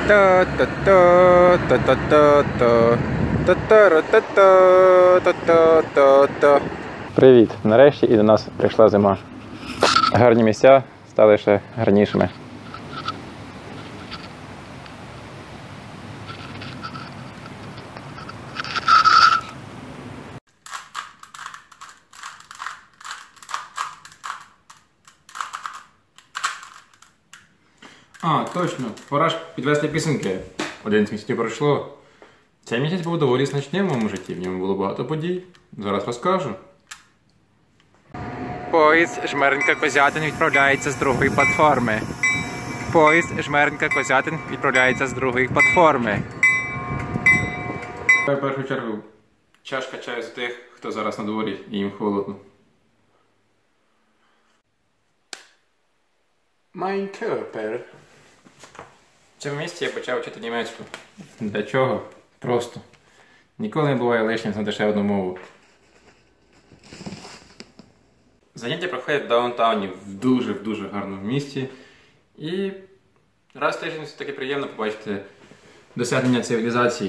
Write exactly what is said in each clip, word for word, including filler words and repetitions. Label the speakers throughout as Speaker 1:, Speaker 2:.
Speaker 1: Привіт! Нарешті і до нас прийшла зима. Гарні місця стали ще гарнішими.
Speaker 2: А, точно, пора ж підвести підсумки. Один місяць пройшло. Цей місяць був доволі значним в моєму житті, в ньому було багато подій. Зараз розкажу.
Speaker 1: Поїзд Жмеринка-Козятин відправляється з другої платформи. Поїзд Жмеринка-Козятин відправляється з другої платформи.
Speaker 2: В першу чергу, чашка чаю з тих, хто зараз на дворі і їм холодно. Mein Körper. В цьому місці я почав вчити німецьку. Для чого? Просто. Ніколи не буває лишнім знати ще одну мову. Заняття проходять в даунтауні, в дуже-дуже гарному місті. І раз в тиждень все таки приємно побачити досягнення цивілізації.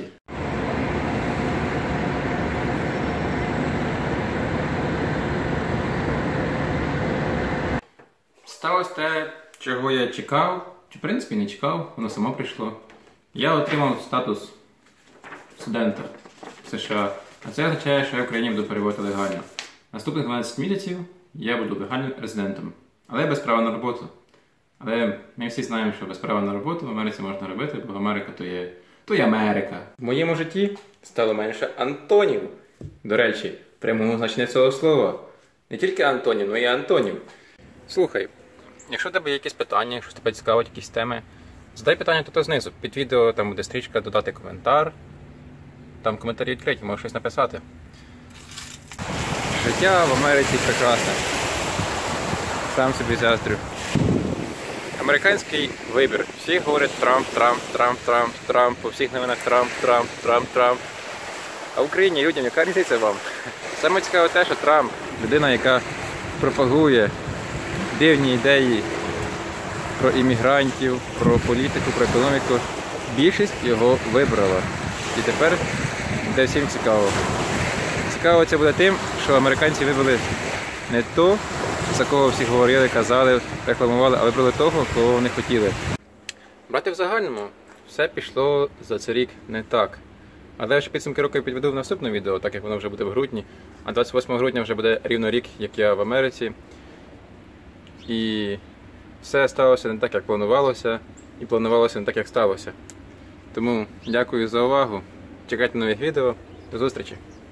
Speaker 2: Сталося те, чого я чекав, чи в принципі не чекав, воно само прийшло. Я отримав статус студента в США, а це означає, що я в Україні буду перебувати легально. Наступних дванадцять місяців я буду легальним резидентом, але без права на роботу. Але ми всі знаємо, що без права на роботу в Америці можна робити, бо Америка то є, то є Америка. В моєму житті стало менше антонів. До речі, в прямому значенні цього слова. Не тільки антонів, але й антонів. Слухай, якщо у тебе є якісь питання, якщо тебе цікавить якісь теми, задай питання тут знизу. Під відео там буде стрічка «Додати коментар». Там коментарі відкриті, можеш щось написати.
Speaker 1: Життя в Америці прекрасне. Сам собі заздрю. Американський вибір. Всі говорять Трамп, Трамп, Трамп, Трамп, Трамп. По всіх новинах Трамп, Трамп, Трамп, Трамп. А в Україні людям яка різниця вам? Саме цікаве те, що Трамп – людина, яка пропагує дивні ідеї про іммігрантів, про політику, про економіку. Більшість його вибрала. І тепер буде всім цікаво. Цікаво це буде тим, що американці вибрали не то, за кого всі говорили, казали, рекламували, а вибрали того, кого вони хотіли.
Speaker 2: Брати в загальному, все пішло за цей рік не так. Але я ще підсумки року підведу в наступному відео, так як воно вже буде в грудні. А двадцять восьмого грудня вже буде рівно рік, як я в Америці. І все сталося не так, як планувалося, і планувалося не так, як сталося. Тому дякую за увагу, чекайте нових відео, до зустрічі!